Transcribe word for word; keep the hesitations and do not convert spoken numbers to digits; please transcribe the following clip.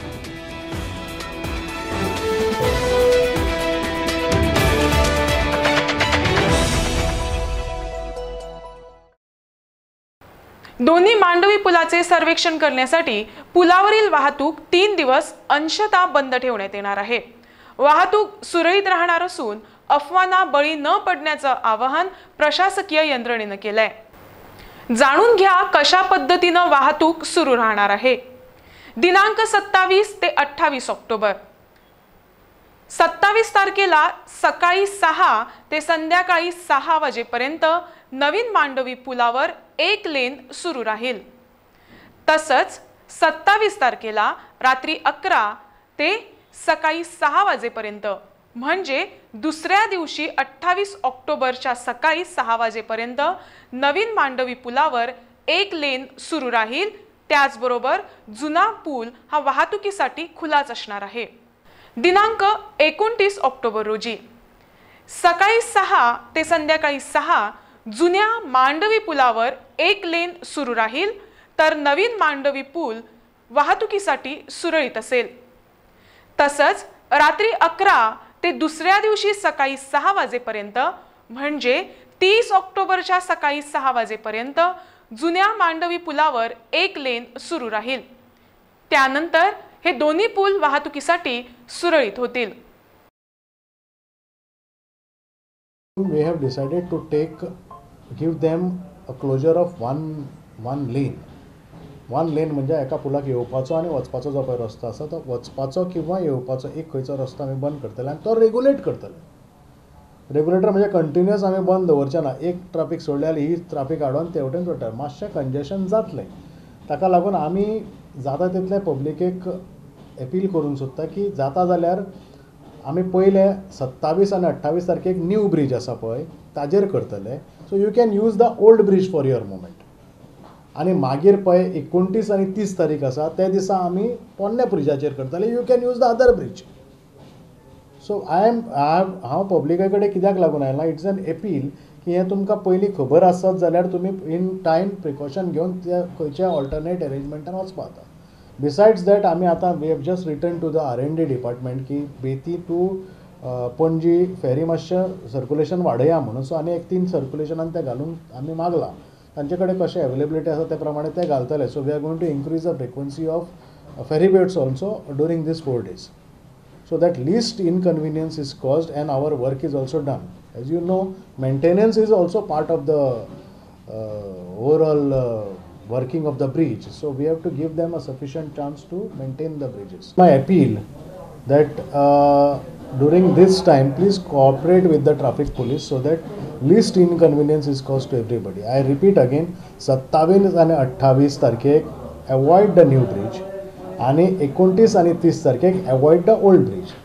दोन्ही मांडवी पुलाचे सर्वेक्षण करण्यासाठी पुलावरील वाहतूक तीन दिवस अंशतः बंद ठेवण्यात येणार आहे। वाहतूक सुरळीत राहणार असून अफवांना बळी न पडण्याचं आवाहन प्रशासकीय यंत्रणेने केलंय। जाणून घ्या कशा पद्धतीने वाहतूक सुरू राहणार आहे। दिनांक सत्तावीस ते अठ्ठावीस ऑक्टोबर। सत्तावीस तारखेला सकाळी सहा ते संध्याकाळी सहा वाजेपर्यंत नवीन मांडवी पुलावर एक लेन सुरू राहील। तसंच सत्तावीस तारखेला रात्री अकरा ते सकाळी सहा वाजेपर्यंत म्हणजे दुसऱ्या दिवशी अठ्ठावीस ऑक्टोबरच्या सकाळी सहा वाजेपर्यंत नवीन मांडवी पुलावर एक लेन सुरू राहील। त्याचबरोबर जुना पूल हा वाहतुकीसाठी खुलाच असणार आहे। दिनांक एकोणतीस ऑक्टोबर रोजी सकाळी सहा ते संध्याकाळी सहा जुन्या मांडवी पुलावर एक लेन सुरू राहील, तर नवीन मांडवी पूल वाहतुकीसाठी सुरळीत असेल। तसंच रात्री अकरा ते दुसऱ्या दिवशी सकाळी सहा वाजेपर्यंत म्हणजे तीस ऑक्टोबरच्या सकाळी सहा वाजेपर्यंत जुन्या मांडवी पुलावर एक लेन सुरू राहील। त्यानंतर हे दोन्ही पूल वाहतुकीसाठी सुरळीत होतील। We have decided to take give them a closure of one one lane. One lane म्हणजे एका पुलाक येवपाचो आणि वचपाचो जो पळय रस्तो आसा तो वचपाचो किंवा येवपाचो एक खंयचो रस्तो आमी बंद करतले आनी तो रेगुलेट करतले। रेगुलेटर म्हणजे कंटिन्युअस आमी बंद दवरचे ना, एक ट्राफिक सोडल्यार ही ट्राफिक हाडून तेवटेन सोडटा, मातशें कंजेशन जातलें। ताका लागून आमी जाता तितले पब्लिकेक अपील करूंक सोदता की जाता जाल्यार आमी पयले सत्तावीस आनी अठ्ठावीस तारखेक न्यू ब्रिज आसा पळय ताजेर करतले। So you can use the old bridge for your movement. आनी मागीर पळय एकोणतीस आनी तीस तारीख आसा त्या दिसा आमी पोन्ने ब्रिजाचेर करतले। You can use the other bridge. So I am हांव पब्लिका कडेन कित्याक लागून आयला, इट्स एन अपील की हें तुमकां पयलीं खबर आसत जाल्यार तुमी इन टायम प्रिकॉशन घेवन त्या खंयच्या ऑल्टरनेट अरेंजमेंटान वचपा जाता। बिसायड्स दॅट आमी आतां we have just return to the R N D department की बेती टू पणजी फेरी मातशें सर्कुलेशन वाडया म्हणून। सो आनी एक तीन सर्कुलेशनान ते घालून आमी मागला, तांचे कडेन कशें अवेलेबिलिटी आसा ते प्रमाणे ते घालतले। So we are going to increase the frequency of ferry boats also during these four days so that least inconvenience is caused and our work is also done. As you know, maintenance is also part of the uh, overall uh, working of the bridge, so we have to give them a sufficient chance to maintain the bridges. My appeal that uh, during this time please cooperate with the traffic police so that least inconvenience is caused to everybody. I repeat again, सत्तावीस आणि अठ्ठावीस तारखेक avoid the new bridge आणि एकोणतीस आणि तीस तारखेक avoid the old bridge.